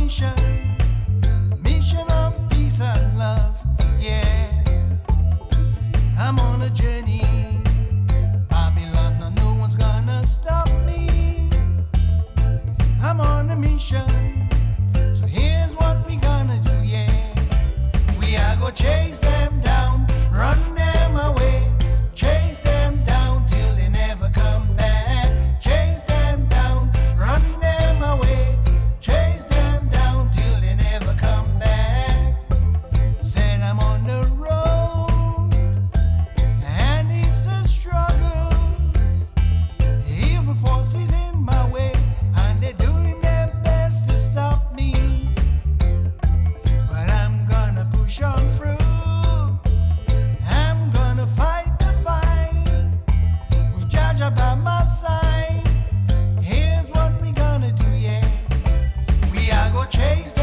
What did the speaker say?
mission, mission of peace and love, yeah. I'm on a journey, Babylon, no one's gonna stop me. I'm on a mission, so here's what we gonna do, yeah. We are gonna chase them down, run them away, chase them down till they never come back. Chase them down, run them away, chase them down till they never come back. Said I'm on the road, and it's a struggle. Evil forces in my way, and they're doing their best to stop me. But I'm gonna push on through. I'm gonna fight the fight with Jaja by my side. Here's what we gonna do, yeah. We are gonna chase